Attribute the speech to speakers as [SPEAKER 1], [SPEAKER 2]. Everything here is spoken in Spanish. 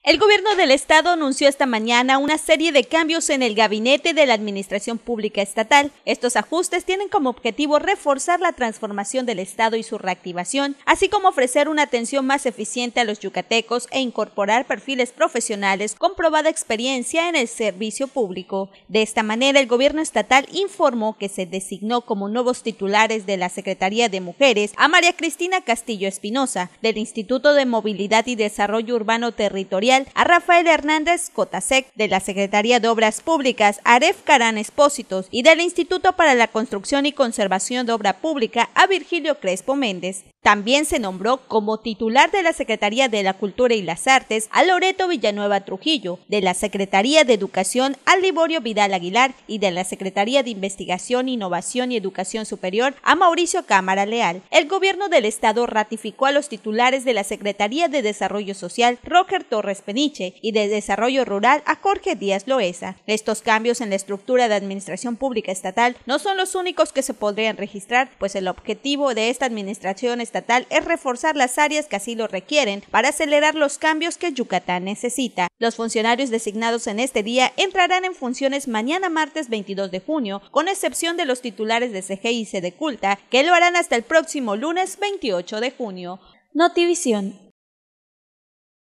[SPEAKER 1] El gobierno del estado anunció esta mañana una serie de cambios en el gabinete de la Administración Pública Estatal. Estos ajustes tienen como objetivo reforzar la transformación del estado y su reactivación, así como ofrecer una atención más eficiente a los yucatecos e incorporar perfiles profesionales con probada experiencia en el servicio público. De esta manera, el gobierno estatal informó que se designó como nuevos titulares de la Secretaría de Mujeres a María Cristina Castillo Espinosa, del Instituto de Movilidad y Desarrollo Urbano Territorial, a Rafael Hernández Cotasec, de la Secretaría de Obras Públicas, a Aref Carán Espósitos, y del Instituto para la Construcción y Conservación de Obra Pública, a Virgilio Crespo Méndez. También se nombró como titular de la Secretaría de la Cultura y las Artes a Loreto Villanueva Trujillo, de la Secretaría de Educación a Liborio Vidal Aguilar y de la Secretaría de Investigación, Innovación y Educación Superior a Mauricio Cámara Leal. El gobierno del estado ratificó a los titulares de la Secretaría de Desarrollo Social, Roger Torres Peniche, y de Desarrollo Rural a Jorge Díaz Loesa. Estos cambios en la estructura de administración pública estatal no son los únicos que se podrían registrar, pues el objetivo de esta administración estatal es reforzar las áreas que así lo requieren para acelerar los cambios que Yucatán necesita. Los funcionarios designados en este día entrarán en funciones mañana martes 22 de junio, con excepción de los titulares de CGI y Sedeculta, que lo harán hasta el próximo lunes 28 de junio. Notivisión.